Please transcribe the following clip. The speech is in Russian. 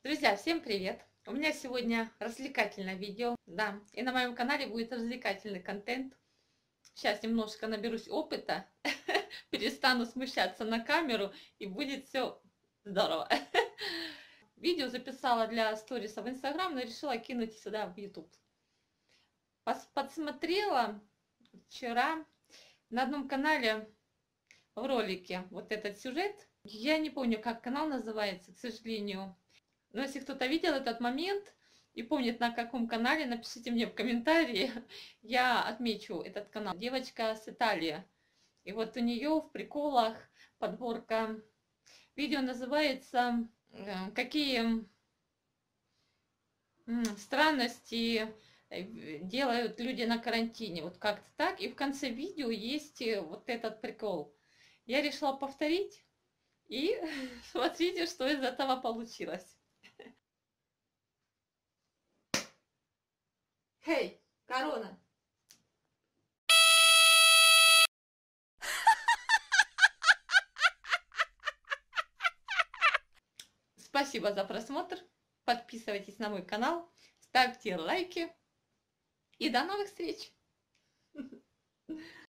Друзья, всем привет! У меня сегодня развлекательное видео, да, и на моем канале будет развлекательный контент. Сейчас немножко наберусь опыта, перестану смущаться на камеру и будет все здорово. Видео записала для сториса в Инстаграм, но решила кинуть сюда в YouTube. Подсмотрела вчера на одном канале в ролике вот этот сюжет. Я не помню, как канал называется, к сожалению. Но если кто-то видел этот момент и помнит, на каком канале, напишите мне в комментарии. Я отмечу этот канал. Девочка с Италии. И вот у нее в приколах подборка. Видео называется «Какие странности делают люди на карантине». Вот как-то так. И в конце видео есть вот этот прикол. Я решила повторить. И смотрите, что из этого получилось. Хей, корона! Спасибо за просмотр. Подписывайтесь на мой канал, ставьте лайки. И до новых встреч!